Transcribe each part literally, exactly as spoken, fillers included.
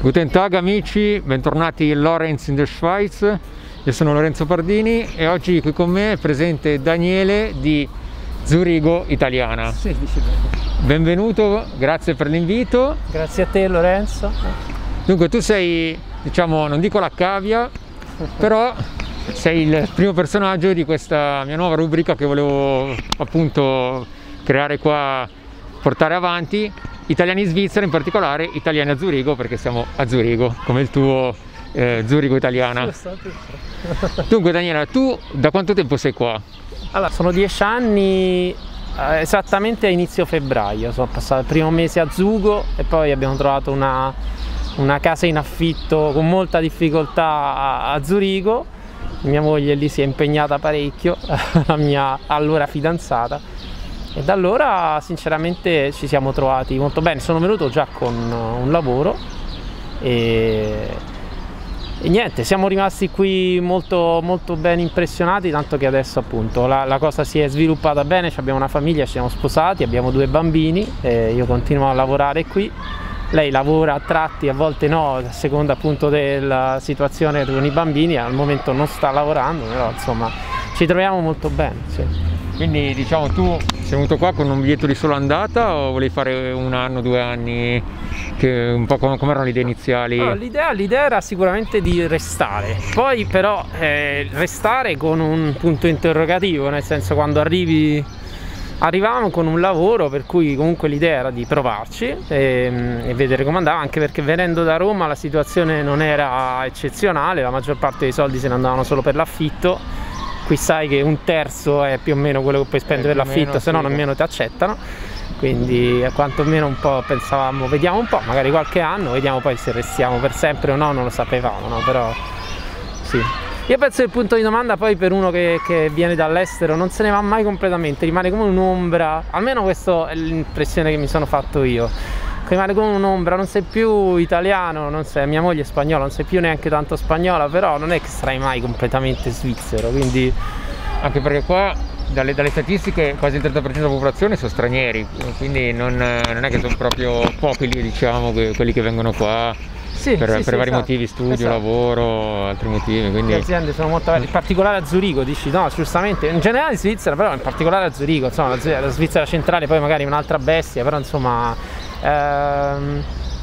Guten Tag amici, bentornati in Lorenz in der Schweiz. Io sono Lorenzo Pardini e oggi qui con me è presente Daniele di Zurigo Italiana. Sì, dici bene. Benvenuto, grazie per l'invito. Grazie a te Lorenzo. Dunque tu sei, diciamo, non dico la cavia, però sei il primo personaggio di questa mia nuova rubrica che volevo appunto creare qua, portare avanti. Italiani in Svizzera, in particolare italiani a Zurigo, perché siamo a Zurigo, come il tuo eh, Zurigo Italiana. Dunque Daniela, tu da quanto tempo sei qua? Allora, sono dieci anni, eh, esattamente a inizio febbraio. Sono passato il primo mese a Zugo e poi abbiamo trovato una, una casa in affitto con molta difficoltà a, a Zurigo. Mia moglie lì si è impegnata parecchio, la mia allora fidanzata. E da allora sinceramente ci siamo trovati molto bene. Sono venuto già con un lavoro e, e niente, siamo rimasti qui molto, molto ben impressionati, tanto che adesso appunto la, la cosa si è sviluppata bene, abbiamo una famiglia, ci siamo sposati, abbiamo due bambini e io continuo a lavorare qui. Lei lavora a tratti, a volte no, a seconda appunto della situazione con i bambini. Al momento non sta lavorando, però insomma ci troviamo molto bene, sì. Quindi diciamo tu sei venuto qua con un biglietto di sola andata o volevi fare un anno, due anni? Che un po' come, come erano le idee iniziali? Allora, l'idea era sicuramente di restare, poi però eh, restare con un punto interrogativo, nel senso quando arrivi, arrivavamo con un lavoro per cui comunque l'idea era di provarci e, e vedere come andava, anche perché venendo da Roma la situazione non era eccezionale, la maggior parte dei soldi se ne andavano solo per l'affitto. Qui sai che un terzo è più o meno quello che puoi spendere per l'affitto, se no nemmeno ti accettano. Quindi quantomeno un po' pensavamo, vediamo un po', magari qualche anno, vediamo poi se restiamo per sempre o no, non lo sapevamo, no? Però sì. Io penso che il punto di domanda poi per uno che, che viene dall'estero non se ne va mai completamente, rimane come un'ombra, almeno questa è l'impressione che mi sono fatto io. Rimane come un'ombra, non sei più italiano, non sei, mia moglie è spagnola, non sei più neanche tanto spagnola, però non è che sarai mai completamente svizzero, quindi... Anche perché qua dalle, dalle statistiche quasi il trenta per cento della popolazione sono stranieri, quindi non, non è che sono proprio pochi lì, diciamo, che, quelli che vengono qua sì, per, sì, per sì, vari esatto, motivi, studio, esatto. lavoro, altri motivi. Quindi... Le aziende sono molto belle, in particolare a Zurigo, dici no, giustamente, in generale in Svizzera, però in particolare a Zurigo, insomma la, la Svizzera centrale poi magari un'altra bestia, però insomma... Ehm,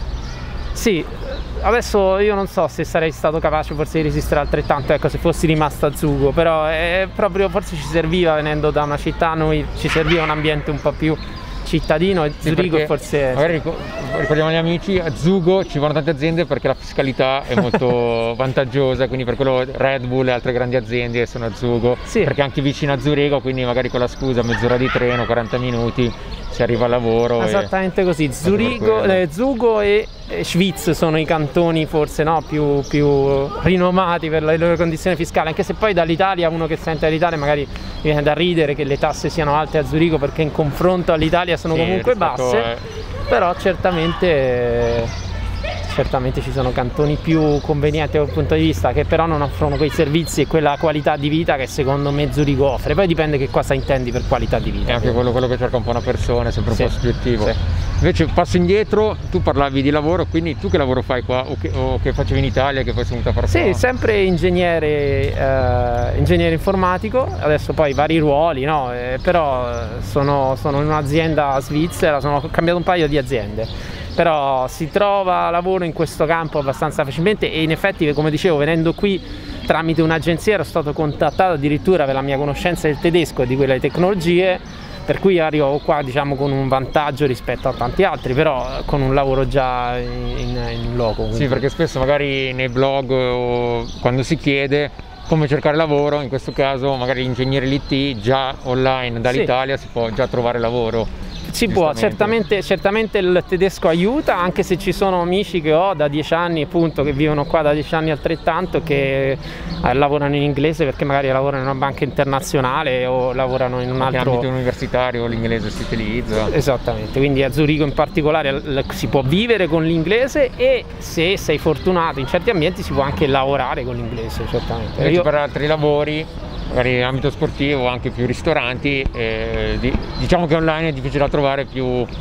sì, adesso io non so se sarei stato capace forse di resistere altrettanto, ecco, se fossi rimasto a Zugo, però è proprio, forse ci serviva, venendo da una città, noi ci serviva un ambiente un po' più cittadino e sì, Zurigo forse... Magari ricordiamo agli amici, a Zugo ci vanno tante aziende perché la fiscalità è molto vantaggiosa, quindi per quello Red Bull e altre grandi aziende sono a Zugo, sì. Perché anche vicino a Zurigo, quindi magari con la scusa mezz'ora di treno, quaranta minuti, si arriva al lavoro. Esattamente e... così, Zurigo, eh, Zugo e eh, Schwyz sono i cantoni forse no, più, più rinomati per le loro condizioni fiscali, anche se poi dall'Italia, uno che sente dall'Italia magari viene da ridere che le tasse siano alte a Zurigo perché in confronto all'Italia sono sì, comunque basse, a... però certamente... Certamente ci sono cantoni più convenienti dal punto di vista, che però non offrono quei servizi e quella qualità di vita che secondo me Zurigo offre. Poi dipende che cosa intendi per qualità di vita. È anche quello, quello che cerca un po' una persona, è sempre un sì, po' soggettivo. Sì. Invece passo indietro, tu parlavi di lavoro, quindi tu che lavoro fai qua o che, o che facevi in Italia, che poi sei venuta a fare qua? Sì, sempre ingegnere, eh, ingegnere informatico, adesso poi vari ruoli, no? Eh, però sono, sono in un'azienda svizzera, sono, ho cambiato un paio di aziende. Però si trova lavoro in questo campo abbastanza facilmente e in effetti, come dicevo, venendo qui tramite un'agenzia ero stato contattato addirittura per la mia conoscenza del tedesco e di quelle tecnologie, per cui arrivo qua diciamo con un vantaggio rispetto a tanti altri, però con un lavoro già in, in loco. Quindi. Sì, perché spesso magari nei blog o quando si chiede come cercare lavoro, in questo caso magari ingegnere l'I T già online dall'Italia sì. Si può già trovare lavoro. Si può, certamente, certamente il tedesco aiuta, anche se ci sono amici che ho da dieci anni appunto, che vivono qua da dieci anni altrettanto, che eh, lavorano in inglese perché magari lavorano in una banca internazionale o lavorano in un altro... In ambito universitario l'inglese si utilizza. Esattamente, quindi a Zurigo in particolare si può vivere con l'inglese e se sei fortunato in certi ambienti si può anche lavorare con l'inglese, certamente. Io... Per altri lavori, magari in ambito sportivo, anche più ristoranti, eh, di, diciamo che online è difficile da trovare più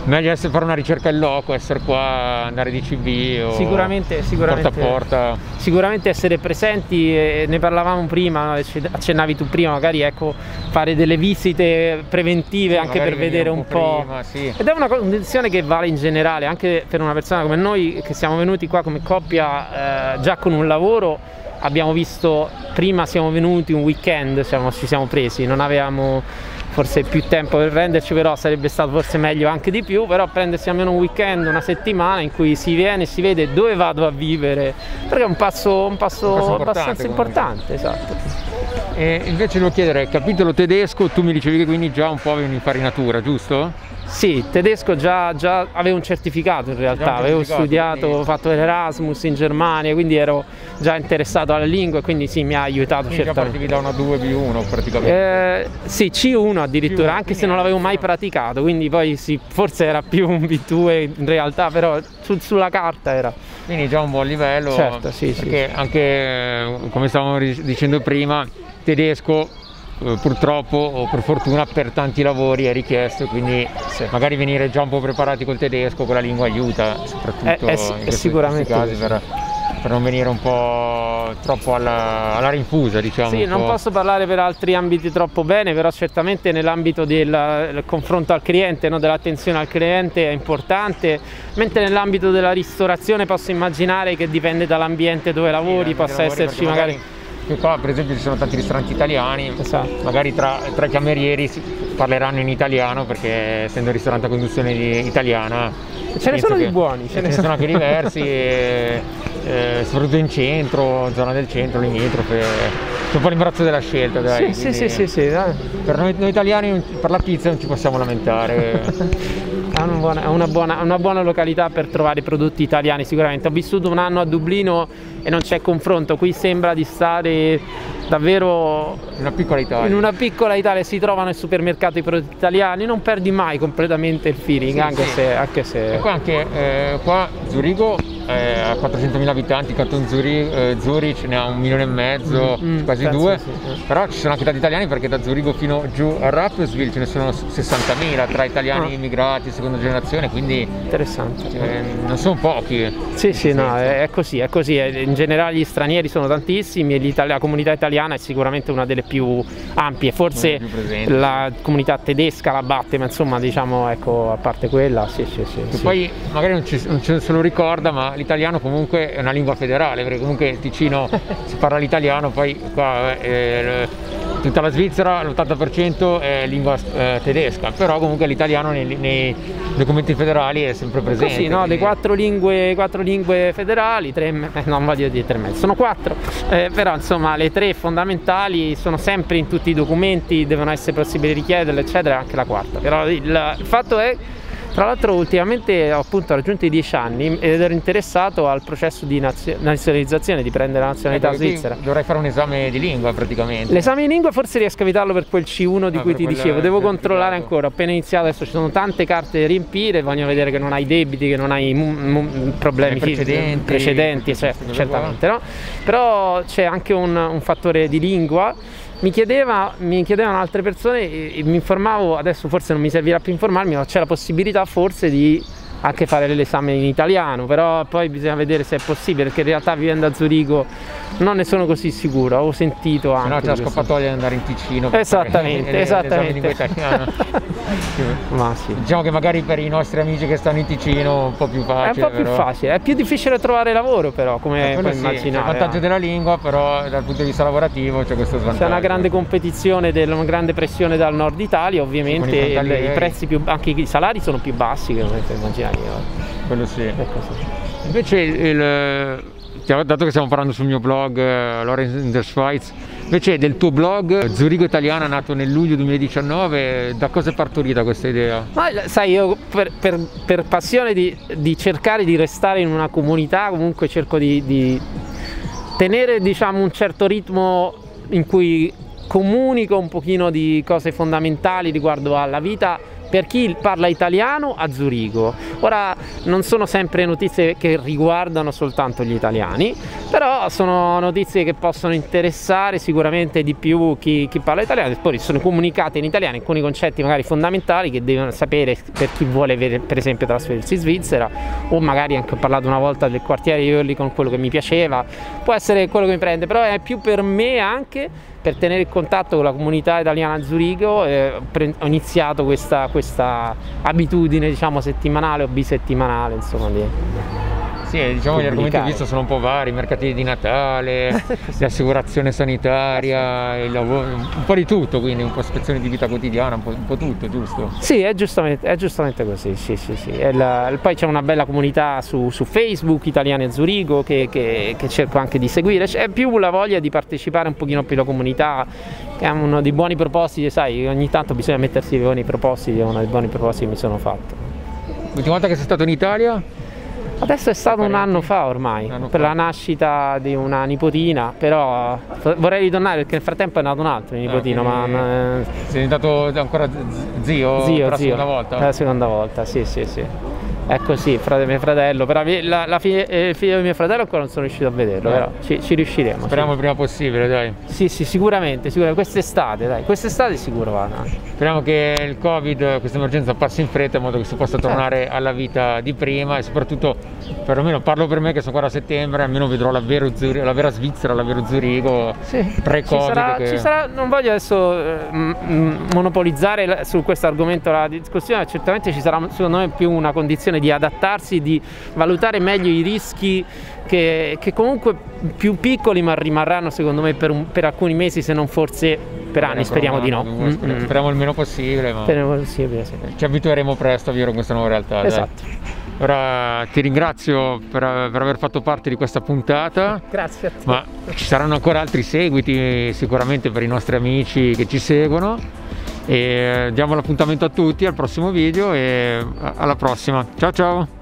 meglio essere, fare una ricerca in loco, essere qua, andare di C B o sicuramente, sicuramente, porta a porta. Sicuramente essere presenti, eh, ne parlavamo prima, accennavi tu prima, magari ecco, fare delle visite preventive, sì, anche per vedere un, un po', prima, sì. Ed è una condizione che vale in generale, anche per una persona come noi che siamo venuti qua come coppia eh, già con un lavoro. Abbiamo visto, prima siamo venuti un weekend, siamo, ci siamo presi, non avevamo forse più tempo per prenderci, però sarebbe stato forse meglio anche di più, però prendersi almeno un weekend, una settimana in cui si viene e si vede dove vado a vivere, perché è un passo, un passo, un passo abbastanza importante, esatto. E invece devo chiedere, capitolo tedesco, tu mi dicevi che quindi già un po' avevi un'infarinatura, giusto? Sì, tedesco già, già avevo un certificato in realtà, un avevo studiato, quindi... ho fatto l'Erasmus in Germania, quindi ero già interessato alla lingua e quindi sì, mi ha aiutato quindi certamente. Già partivi da una due B uno praticamente? Eh, sì, C uno addirittura, C uno, anche se non l'avevo mai praticato, quindi poi sì, forse era più un B due in realtà, però su, sulla carta era. Quindi già un buon livello, certo, sì, perché sì. Anche come stavamo dicendo prima, tedesco purtroppo o per fortuna per tanti lavori è richiesto, quindi sì, magari venire già un po' preparati col tedesco, con la lingua aiuta, soprattutto è, è, in è questi, sicuramente questi casi per, per non venire un po' troppo alla, alla rinfusa, diciamo. Sì, non posso parlare per altri ambiti troppo bene, però certamente nell'ambito del, del confronto al cliente, no, dell'attenzione al cliente è importante, mentre nell'ambito della ristorazione posso immaginare che dipende dall'ambiente dove lavori, sì, possa esserci magari... magari qua per esempio ci sono tanti ristoranti italiani, esatto, magari tra, tra i camerieri parleranno in italiano perché essendo un ristorante a conduzione italiana ce ne sono di buoni, ce ne sono anche diversi, e, eh, soprattutto in centro, zona del centro, limitrofe, c'è un po' l'imbarazzo della scelta, dai, sì, sì, sì, sì, dai. Per noi, noi italiani per la pizza non ci possiamo lamentare. È una buona, una, buona, una buona località per trovare prodotti italiani sicuramente. Ho vissuto un anno a Dublino e non c'è confronto, qui sembra di stare davvero in una piccola Italia. In una piccola Italia si trovano al supermercato i prodotti italiani, non perdi mai completamente il feeling, sì, anche, sì. Se, anche se... E qua anche eh, qua Zurigo eh, ha quattrocentomila abitanti, Canton Zurich, eh, Zurich ne ha un milione e mezzo, mm, quasi penso, due, sì, sì. Però ci sono anche tanti italiani perché da Zurigo fino giù a Rapperswil ce ne sono sessantamila tra italiani ah. immigrati, seconda generazione, quindi interessante. Eh, non sono pochi. Sì, sì, no, è, è così, è così. In generale gli stranieri sono tantissimi e la comunità italiana è sicuramente una delle più ampie, forse più la comunità tedesca la batte, ma insomma diciamo, ecco, a parte quella, sì, sì, sì. Che sì. Poi magari non, ci, non ce lo ricorda, ma l'italiano comunque è una lingua federale, perché comunque in Ticino si parla l'italiano, poi qua eh, tutta la Svizzera l'ottanta per cento è lingua eh, tedesca, però comunque l'italiano nei, nei documenti federali è sempre presente. Sì, no, le quattro lingue, quattro lingue federali, tre, eh, non voglio dire tre e mezzo, sono quattro, eh, però insomma le tre fondamentali sono sempre in tutti i documenti, devono essere possibili richiederle, eccetera, anche la quarta. Però il, il fatto è, tra l'altro ultimamente ho appunto raggiunto i dieci anni ed ero interessato al processo di nazionalizzazione, di prendere la nazionalità eh, svizzera. Dovrei fare un esame di lingua praticamente. L'esame di lingua forse riesco a evitarlo per quel C uno di ah, cui ti dicevo, devo controllare ancora, ho appena iniziato, adesso ci sono tante carte da riempire, voglio vedere che non hai debiti, che non hai problemi precedenti, precedenti cioè, certamente no? Però c'è anche un, un fattore di lingua. Mi, chiedeva, mi chiedevano altre persone e mi informavo, adesso forse non mi servirà più informarmi, ma c'è la possibilità forse di anche fare l'esame in italiano, però poi bisogna vedere se è possibile, perché in realtà vivendo a Zurigo non ne sono così sicuro, ho sentito anche. Se no c'è la scappatoia di andare in Ticino. Esattamente, fare esattamente. Italiano. Ma sì. Diciamo che magari per i nostri amici che stanno in Ticino è un po' più facile. È un po' più però. facile, è più difficile trovare lavoro però, come eh, puoi sì, immaginare. C'è il vantaggio della lingua, però dal punto di vista lavorativo c'è questo svantaggio. C'è una grande competizione, una grande pressione dal nord Italia, ovviamente i, il, i prezzi più, anche i salari sono più bassi che non puoi immaginare. Quello sì. Invece il, dato che stiamo parlando sul mio blog uh, Lorenz in der Schweiz, invece del tuo blog Zurigo Italiana, nato nel luglio duemiladiciannove, da cosa è partorita questa idea? Ma sai, io per, per, per passione di, di cercare di restare in una comunità, comunque cerco di, di tenere, diciamo, un certo ritmo in cui comunico un pochino di cose fondamentali riguardo alla vita per chi parla italiano a Zurigo. Ora non sono sempre notizie che riguardano soltanto gli italiani, però sono notizie che possono interessare sicuramente di più chi, chi parla italiano. Poi sono comunicate in italiano alcuni concetti magari fondamentali che devono sapere per chi vuole per esempio trasferirsi in Svizzera, o magari anche ho parlato una volta del quartiere di Oerlikon, quello che mi piaceva, può essere quello che mi prende, però è più per me anche per tenere il contatto con la comunità italiana a Zurigo. Eh, ho iniziato questa, questa abitudine, diciamo, settimanale o bisettimanale, insomma, di sì, diciamo gli argomenti visto sono un po' vari: i mercatini di Natale, l'assicurazione sanitaria, il lavoro, un po' di tutto, quindi un po' ispezioni di vita quotidiana, un po', un po' tutto, giusto? Sì, è giustamente, è giustamente così, sì, sì, sì. La, poi c'è una bella comunità su, su Facebook, Italiani a Zurigo, che, che, che cerco anche di seguire. C'è più la voglia di partecipare un pochino più alla comunità, che è uno dei buoni propositi, sai, ogni tanto bisogna mettersi i buoni propositi, è uno dei buoni propositi che mi sono fatto. L'ultima volta che sei stato in Italia? Adesso è stato un anno fa ormai, anno per fa. la nascita di una nipotina, però vorrei ritornare perché nel frattempo è nato un altro nipotino. Ah, ma sei diventato ancora zio? Zio, per la zio. seconda volta? Per la seconda volta, sì, sì, sì. È così, frate, mio fratello, però la, la figlia, il figlio di mio fratello ancora non sono riuscito a vederlo, eh. però ci, ci riusciremo. Speriamo sì. il prima possibile, dai. Sì, sì, sicuramente, sicuramente. Quest'estate, dai, quest'estate sicuro vado. Speriamo che il Covid, questa emergenza, passi in fretta in modo che si possa tornare alla vita di prima, e soprattutto, perlomeno parlo per me che sono ancora a settembre, almeno vedrò la, vero Zurigo, la vera Svizzera, la vero Zurigo, sì. pre-Covid. Ci sarà, che... ci sarà, non voglio adesso eh, monopolizzare su questo argomento la discussione, certamente ci sarà secondo me più una condizione di adattarsi, di valutare meglio i rischi che, che comunque più piccoli, ma rimarranno secondo me per, un, per alcuni mesi, se non forse per anni, speriamo di no. Mm -hmm. Speriamo il meno possibile, ma speriamo possibile, sì. Ci abitueremo presto a vivere con questa nuova realtà. Esatto. Dai. Ora ti ringrazio per, per aver fatto parte di questa puntata. Grazie a te. Ma ci saranno ancora altri seguiti sicuramente per i nostri amici che ci seguono, e diamo l'appuntamento a tutti al prossimo video e alla prossima. Ciao ciao!